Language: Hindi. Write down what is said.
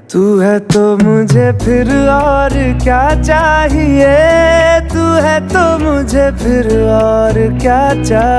तू है तो मुझे फिर और क्या चाहिए, तू है तो मुझे फिर और क्या चाहिए।